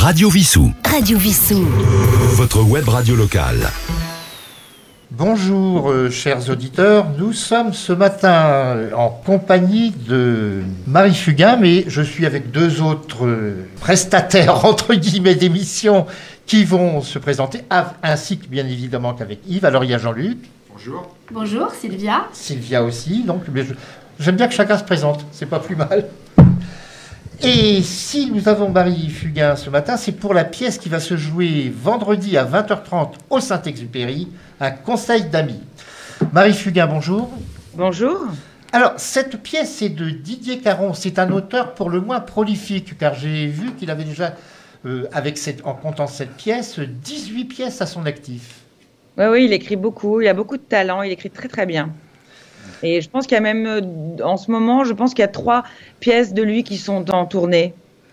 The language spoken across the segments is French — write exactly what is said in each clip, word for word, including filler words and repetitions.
Radio Vissou. Radio Vissou. Votre web radio locale. Bonjour euh, chers auditeurs, nous sommes ce matin en compagnie de Marie Fugain, mais je suis avec deux autres euh, prestataires entre guillemets d'émissions qui vont se présenter, ainsi que bien évidemment qu'avec Yves. Alors il y a Jean-Luc. Bonjour. Bonjour Sylvia. Sylvia aussi, donc mais je- j'aime bien que chacun se présente, c'est pas plus mal. Et si nous avons Marie Fugain ce matin, c'est pour la pièce qui va se jouer vendredi à vingt heures trente au Saint-Exupéry, un conseil d'amis. Marie Fugain, bonjour. Bonjour. Alors, cette pièce est de Didier Caron. C'est un auteur pour le moins prolifique, car j'ai vu qu'il avait déjà, euh, avec cette, en comptant cette pièce, dix-huit pièces à son actif. Oui, oui, il écrit beaucoup, il a beaucoup de talent, il écrit très très bien. Et je pense qu'il y a même, euh, en ce moment, je pense qu'il y a trois pièces de lui qui sont en tournée.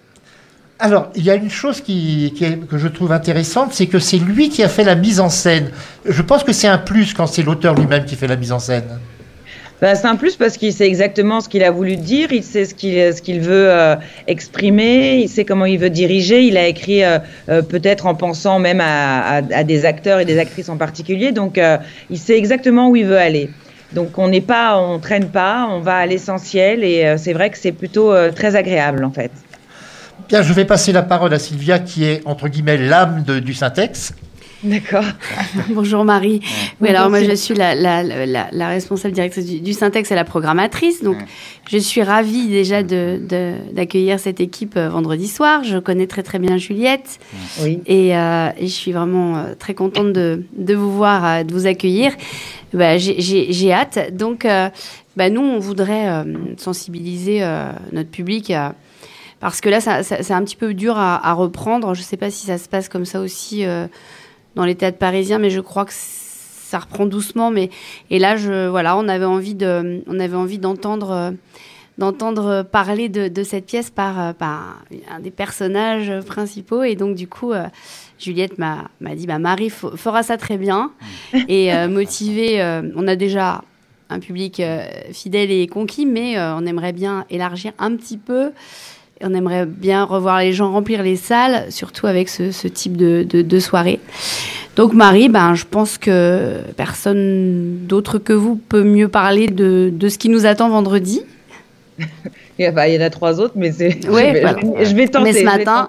Alors, il y a une chose qui, qui est- que je trouve intéressante, c'est que c'est lui qui a fait la mise en scène. Je pense que c'est un plus quand c'est l'auteur lui-même qui fait la mise en scène. Ben, c'est un plus parce qu'il sait exactement ce qu'il a voulu dire, il sait ce qu'il ce qu'il veut euh, exprimer, il sait comment il veut diriger. Il a écrit euh, euh, peut-être en pensant même à, à, à des acteurs et des actrices en particulier, donc euh, il sait exactement où il veut aller. Donc on n'est pas, on traîne pas, on va à l'essentiel et euh, c'est vrai que c'est plutôt euh, très agréable en fait. Bien, je vais passer la parole à Sylvia, qui est, entre guillemets, l'âme de- du Syntex. D'accord. Bonjour Marie. Oui, Bonjour, alors moi Sylvia. je suis la, la, la, la responsable directrice du, du Syntex et la programmatrice. Donc je suis ravie déjà de, de, d'accueillir cette équipe euh, vendredi soir. Je connais très très bien Juliette Oui. et, euh, et je suis vraiment euh, très contente de, de vous voir, euh, de vous accueillir. Bah, j'ai, j'ai, j'ai hâte. Donc euh, bah, nous on voudrait euh, sensibiliser euh, notre public. euh, Parce que là, ça, ça- c'est un petit peu dur à, à reprendre. Je ne sais pas si ça se passe comme ça aussi euh, dans les théâtres parisiens, mais je crois que ça reprend doucement. Mais et là, je, voilà, on avait envie de, on avait envie d'entendre, euh, d'entendre parler de, de cette pièce par, euh, par un des personnages principaux. Et donc, du coup, euh, Juliette m'a, m'a dit, bah, Marie f- fera ça très bien et euh, motivée. euh, on a déjà un public euh, fidèle et conquis, mais euh, on aimerait bien élargir un petit peu. Et on aimerait bien revoir les gens remplir les salles, surtout avec ce, ce type de, de, de soirée. Donc Marie, ben, je pense que personne d'autre que vous peut mieux parler de, de ce qui nous attend vendredi. Il y a- bah, il y en a trois autres, mais c'est. Ouais, je, vais, voilà. je vais- je vais tenter. Mais ce je vais matin,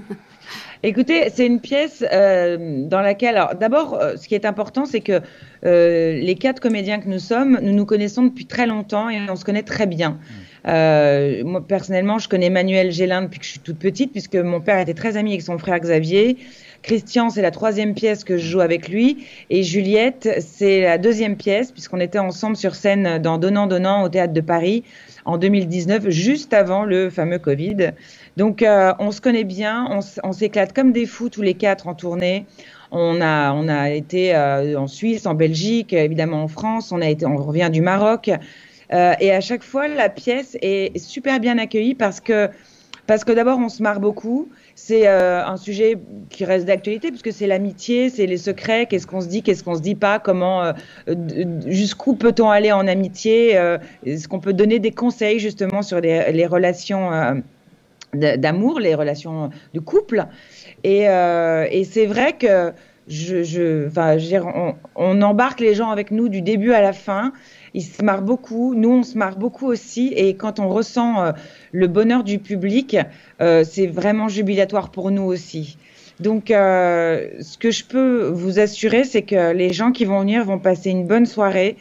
Écoutez, c'est une pièce euh, dans laquelle, alors d'abord, euh, ce qui est important, c'est que euh, les quatre comédiens que nous sommes, nous nous connaissons depuis très longtemps et on se connaît très bien. Euh, moi, personnellement, je connais Manuel Gélin depuis que je suis toute petite, puisque mon père était très ami avec son frère Xavier. Christian, c'est la troisième pièce que je joue avec lui. Et Juliette, c'est la deuxième pièce, puisqu'on était ensemble sur scène dans Donnant Donnant au Théâtre de Paris en deux mille dix-neuf, juste avant le fameux Covid. Donc, euh, on se connaît bien, on, s- on s'éclate comme des fous tous les quatre en tournée. On a, on a été euh, en Suisse, en Belgique, évidemment en France. On a été, on revient du Maroc. Euh, et à chaque fois, la pièce est super bien accueillie parce que, parce que d'abord, on se marre beaucoup. C'est euh, un sujet qui reste d'actualité puisque c'est l'amitié, c'est les secrets, qu'est-ce qu'on se dit, qu'est-ce qu'on se dit pas, comment, euh, d- d- jusqu'où peut-on aller en amitié, euh, est-ce qu'on peut donner des conseils justement sur les, les relations euh, d- d'amour, les relations de couple. Et, euh, et c'est vrai que je, je, enfin, je veux dire, on, on embarque les gens avec nous du début à la fin. Ils se marrent beaucoup, nous on se marre beaucoup aussi. Et quand on ressent euh, le bonheur du public, euh, c'est vraiment jubilatoire pour nous aussi. Donc, euh, ce que je peux vous assurer, c'est que les gens qui vont venir vont passer une bonne soirée.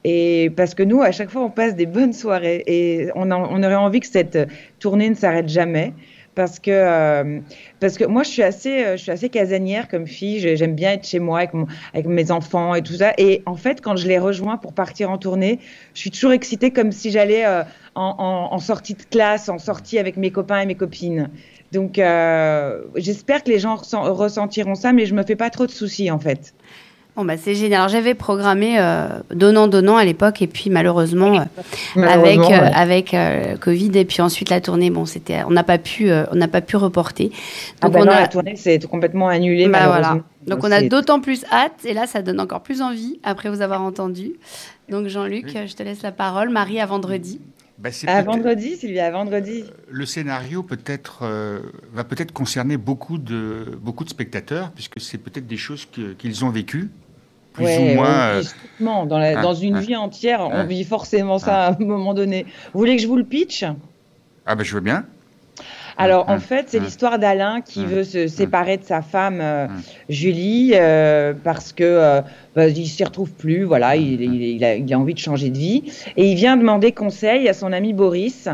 Et parce que nous, à chaque fois, on passe des bonnes soirées. Et on, en- on aurait envie que cette tournée ne s'arrête jamais. Parce que, euh, parce que moi, je suis assez, euh, je suis assez casanière comme fille. J'ai- J'aime bien être chez moi avec, mon, avec mes enfants et tout ça. Et en fait, quand je les rejoins pour partir en tournée, je suis toujours excitée comme si j'allais euh, en, en, en sortie de classe, en sortie avec mes copains et mes copines. Donc, euh, j'espère que les gens ressent- ressentiront ça, mais je me fais pas trop de soucis en fait. bon, bah, c'est génial. Alors, j'avais programmé euh, Donnant Donnant à l'époque et puis malheureusement, euh, avec, Malheureusement, euh, ouais. avec euh, Covid et puis ensuite la tournée, bon, c'était, on n'a pas pu, euh, on n'a pas pu reporter. Ah Donc bah on non, a, la tournée c'est complètement annulé bah, malheureusement. voilà. Donc on a C'est- d'autant plus hâte et là ça donne encore plus envie après vous avoir entendu. Donc Jean-Luc, je te laisse la parole. Marie à vendredi. Bah, c'est À peut-être- vendredi, Sylvie, à vendredi. Le scénario peut-être euh, va peut-être concerner beaucoup de beaucoup de spectateurs, puisque c'est peut-être des choses que- qu'ils ont vécues, plus Ouais, ou moins. on euh, vit strictement. Dans, la- hein, dans une hein, vie entière, on hein, vit forcément ça à un moment donné. Vous voulez que je vous le pitch? Ah ben je veux bien. Alors, Hum, en fait, c'est hum, l'histoire d'Alain qui hum, veut se séparer de sa femme, euh, hum. Julie, euh, parce que euh, bah, il s'y retrouve plus. Voilà, il, il- il a, il a envie de changer de vie. Et il vient demander conseil à son ami Boris.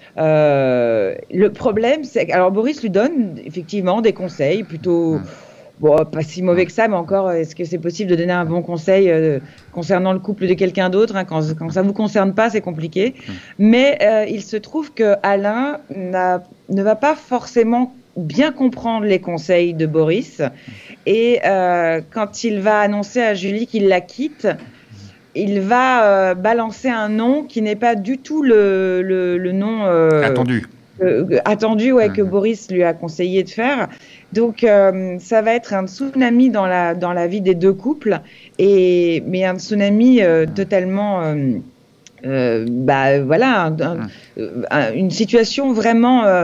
Euh, le problème, c'est que, alors Boris lui donne effectivement des conseils plutôt, Hum. bon, pas si mauvais que ça, mais encore, est-ce que c'est possible de donner un bon conseil euh, concernant le couple de quelqu'un d'autre, hein, quand, quand ça vous concerne pas, c'est compliqué. Hum. Mais euh, il se trouve que Alain n'a, ne va pas forcément bien comprendre les conseils de Boris, et euh, quand il va annoncer à Julie qu'il la quitte, il va euh, balancer un nom qui n'est pas du tout le, le, le nom euh, Attendu. euh, attendu, ouais, que Mhm. Boris lui a conseillé de faire. Donc, euh, ça va être un tsunami dans la, dans la vie des deux couples, et, mais un tsunami euh, totalement... euh, euh, bah voilà, un- un- Mhm. un- une situation vraiment euh,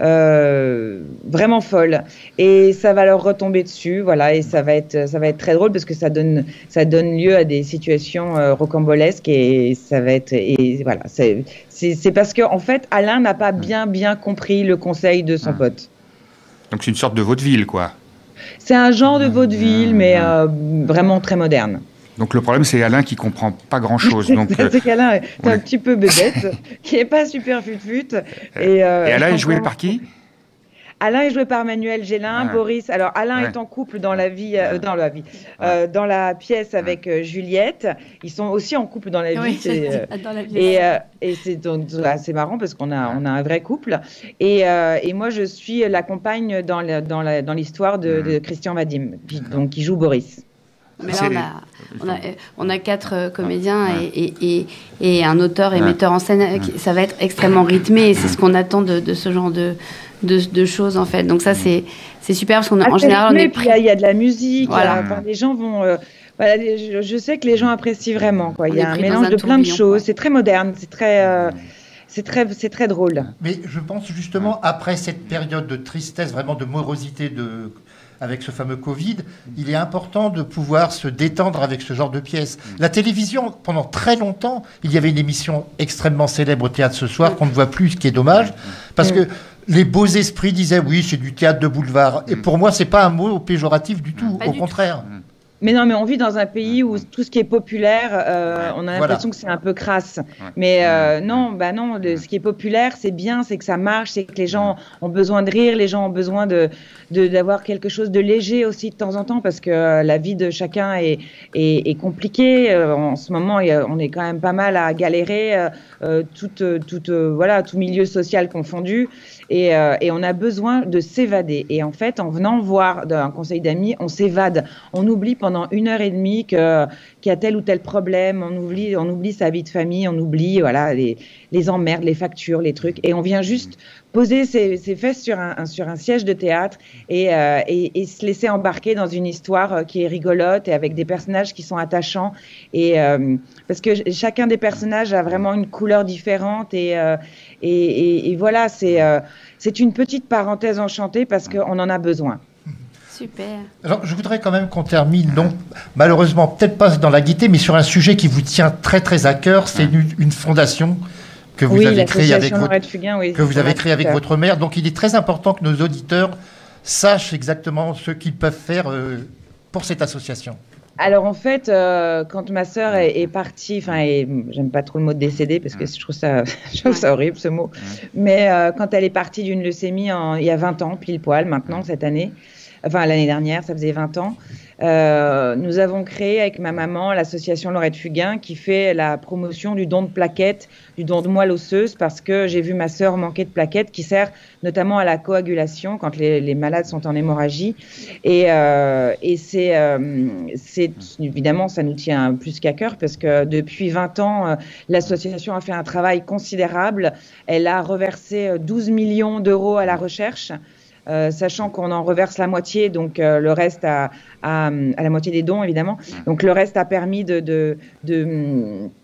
euh, vraiment folle, et ça va leur retomber dessus, voilà, et ça va être ça va être très drôle parce que ça donne ça donne lieu à des situations euh, rocambolesques, et ça va être et voilà, c'est c'est c'est parce que en fait Alain n'a pas bien bien compris le conseil de son Mhm. pote. Donc c'est une sorte de vaudeville, quoi. C'est un genre de vaudeville, mais euh, vraiment très moderne. Donc le problème, c'est Alain qui comprend pas grand-chose. Donc, euh, C'est qu'Alain est ouais. un petit peu bébête, qui est pas super fut-fut. Et, euh, et Alain est je joué comprends- par qui? Alain est joué par Manuel Gélin, Ouais. Boris. Alors Alain Ouais. est en couple dans la vie, euh, dans la vie, euh, dans la pièce avec euh, Juliette. Ils sont aussi en couple dans la vie. Oui, c'est, euh, dans la vie. et, euh, et c'est donc assez marrant parce qu'on a, on a un vrai couple. Et, euh, et moi, je suis la compagne dans, la- dans, la- dans l'histoire de, de Christian Vadim, qui, donc, qui joue Boris. Mais là, C'est on les- a, on a, on a quatre euh, comédiens Ouais. et, et, et, et un auteur et Ouais. metteur en scène. euh, qui- Ça va être extrêmement rythmé, et c'est ce qu'on attend de, de ce genre de, de, de choses, en fait. Donc ça, c'est c'est super, parce qu'en Ah, en c'est général, on rythmé, est puis il y a- prêt. il y, a de la musique. Voilà. il y a- enfin, les gens vont. euh, voilà, les- je, je sais que les gens apprécient vraiment. Quoi. On Il y est a un pris dans mélange un de plein de tourbillon, choses. ouais. C'est très moderne. C'est très. euh, c'est très, c'est très drôle. Mais je pense justement, après cette période de tristesse, vraiment de morosité de, avec ce fameux Covid, il est important de pouvoir se détendre avec ce genre de pièces. La télévision, pendant très longtemps, il y avait une émission extrêmement célèbre au Théâtre ce soir qu'on ne voit plus, ce qui est dommage, parce que les beaux esprits disaient oui, c'est du théâtre de boulevard. Et pour moi, c'est pas un mot péjoratif du tout, Pas au du contraire. Mais non, mais on vit dans un pays où tout ce qui est populaire, euh, on a Voilà. l'impression que c'est un peu crasse. Mais euh, non, bah non, le- ce qui est populaire, c'est bien, c'est que ça marche, c'est que les gens ont besoin de rire, les gens ont besoin de de- d'avoir quelque chose de léger aussi de temps en temps, parce que euh, la vie de chacun est est, est compliquée. Euh, en ce moment, il y a- on est quand même pas mal à galérer, euh, euh, tout euh, tout euh, voilà, tout milieu social confondu. Et, euh, et on a besoin de s'évader. Et en fait, en venant voir un conseil d'amis, on s'évade. On oublie pendant une heure et demie que, qu'il y a tel ou tel problème. On oublie, on oublie sa vie de famille. On oublie voilà, les, les emmerdes, les factures, les trucs. Et on vient juste poser ses, ses fesses sur un, un, sur un siège de théâtre et, euh, et, et se laisser embarquer dans une histoire qui est rigolote et avec des personnages qui sont attachants. Et, euh, parce que chacun des personnages a vraiment une couleur différente. Et, euh, et, et, et voilà, c'est... Euh, C'est une petite parenthèse enchantée parce qu'on en a besoin. Super. Alors, je voudrais quand même qu'on termine, non, malheureusement, peut-être pas dans la gaieté, mais sur un sujet qui vous tient très très à cœur. C'est une, une fondation que vous oui, avez créée avec votre, Laurette Fugain, oui, que vous avez créée avec votre mère. Donc, il est très important que nos auditeurs sachent exactement ce qu'ils peuvent faire euh, pour cette association. Alors en fait, euh, quand ma sœur est, est partie, enfin, j'aime pas trop le mot décédée parce que je trouve ça, je trouve ça horrible ce mot, mais euh, quand elle est partie d'une leucémie en, il y a vingt ans, pile poil maintenant cette année, enfin l'année dernière, ça faisait vingt ans, euh, nous avons créé avec ma maman l'association Laurette Fugain qui fait la promotion du don de plaquettes, du don de moelle osseuse, parce que j'ai vu ma sœur manquer de plaquettes, qui sert notamment à la coagulation quand les, les malades sont en hémorragie. Et, euh, et c'est, euh, c'est évidemment, ça nous tient plus qu'à cœur parce que depuis vingt ans, euh, l'association a fait un travail considérable. Elle a reversé douze millions d'euros à la recherche. Euh, sachant qu'on en reverse la moitié, donc euh, le reste à, à, à la moitié des dons évidemment. Donc le reste a permis de, de, de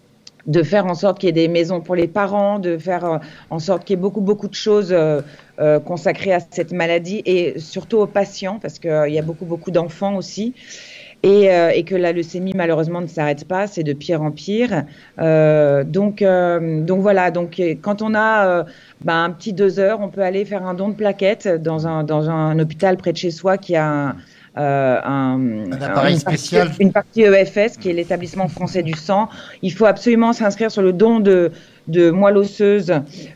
de faire en sorte qu'il y ait des maisons pour les parents, de faire euh, en sorte qu'il y ait beaucoup, beaucoup de choses euh, euh, consacrées à cette maladie et surtout aux patients, parce qu'il euh, y a beaucoup, beaucoup d'enfants aussi. Et, euh, et que la leucémie, malheureusement, ne s'arrête pas, c'est de pire en pire. Euh, donc, euh, donc voilà, donc, quand on a euh, bah, un petit deux heures, on peut aller faire un don de plaquettes dans un, dans un hôpital près de chez soi qui a un... Euh, un, un appareil une spécial. Partie, une partie E F S, qui est l'établissement français du sang. Il faut absolument s'inscrire sur le don de, de moelle osseuse,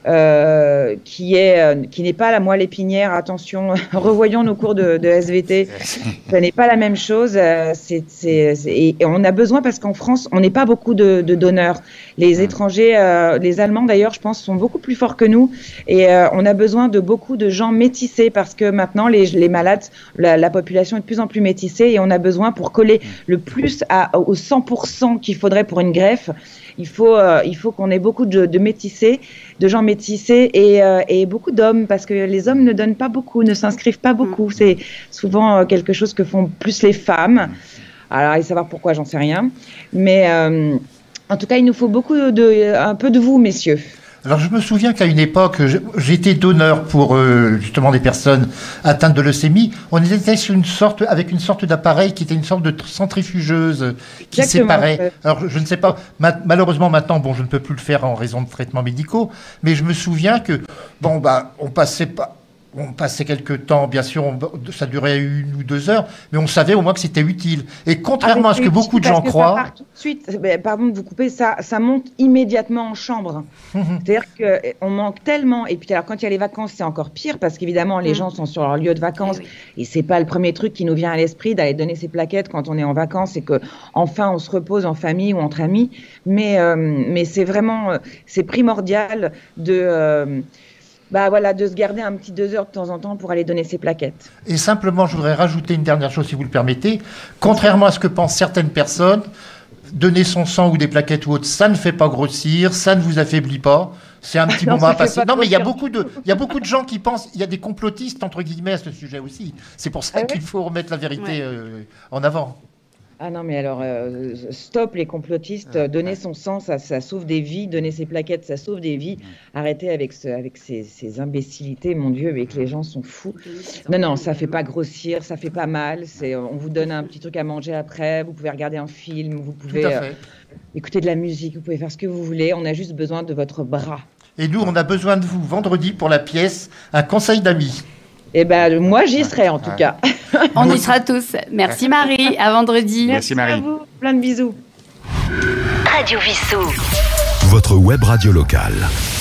euh, qui est, euh, qui n'est pas la moelle épinière. Attention, revoyons nos cours de, de S V T. Ce n'est pas la même chose. Euh, c'est, c'est, c'est, et on a besoin, parce qu'en France, on n'est pas beaucoup de, de donneurs. Les étrangers, euh, les Allemands d'ailleurs, je pense, sont beaucoup plus forts que nous. Et euh, on a besoin de beaucoup de gens métissés, parce que maintenant, les, les malades, la, la population est de plus en plus métissée, et on a besoin, pour coller le plus à, au cent pour cent qu'il faudrait pour une greffe, il faut, euh, il faut qu'on ait beaucoup de, de métissés, de gens métissés et, euh, et beaucoup d'hommes, parce que les hommes ne donnent pas beaucoup, ne s'inscrivent pas beaucoup. C'est souvent euh, quelque chose que font plus les femmes. Alors, allez savoir pourquoi, j'en sais rien. Mais euh, en tout cas, il nous faut beaucoup de, un peu de vous, messieurs. Alors, je me souviens qu'à une époque, j'étais donneur pour euh, justement des personnes atteintes de leucémie. On était sur une sorte, avec une sorte d'appareil qui était une sorte de centrifugeuse qui Exactement. séparait. Alors, je ne sais pas, ma- malheureusement maintenant, bon, je ne peux plus le faire en raison de traitements médicaux, mais je me souviens que, bon, bah, on passait pas. On passait quelques temps, bien sûr, on, ça durait une ou deux heures, mais on savait au moins que c'était utile. Et contrairement Ah, à ce que beaucoup de parce gens que croient... Ça part tout de suite, pardon de vous couper, ça, ça monte immédiatement en chambre. Mmh. C'est-à-dire qu'on manque tellement. Et puis alors, quand il y a les vacances, c'est encore pire, parce qu'évidemment, les mmh. gens sont sur leur lieu de vacances. Et, oui. et c'est pas le premier truc qui nous vient à l'esprit d'aller donner ses plaquettes quand on est en vacances, et que enfin on se repose en famille ou entre amis. Mais, euh, mais c'est vraiment, c'est primordial de... Euh, Bah voilà, de se garder un petit deux heures de temps en temps pour aller donner ses plaquettes. Et simplement, je voudrais rajouter une dernière chose, si vous le permettez. Contrairement à ce que pensent certaines personnes, donner son sang ou des plaquettes ou autre, ça ne fait pas grossir, ça ne vous affaiblit pas. C'est un petit non, moment à passer. Non, mais il y a grossir. beaucoup de, il y a beaucoup de gens qui pensent, il y a des complotistes entre guillemets à ce sujet aussi. C'est pour ça ah ouais qu'il faut remettre la vérité ouais. euh, en avant. Ah non, mais alors, euh, stop les complotistes, euh, donner son sang, ça, ça sauve des vies, donner ses plaquettes, ça sauve des vies. Arrêtez avec, ce, avec ces, ces imbécilités, mon Dieu, mais que les gens sont fous. Non, non, ça fait pas grossir, ça fait pas mal, c'est, on vous donne un petit truc à manger après, vous pouvez regarder un film, vous pouvez euh, écouter de la musique, vous pouvez faire ce que vous voulez, on a juste besoin de votre bras. Et nous, on a besoin de vous vendredi pour la pièce Un conseil d'amis. Eh ben, moi, j'y serai en tout cas. On y sera tous. Merci Marie, à vendredi. Merci Marie. Merci à vous, plein de bisous. Radio Vissou. Votre web radio locale.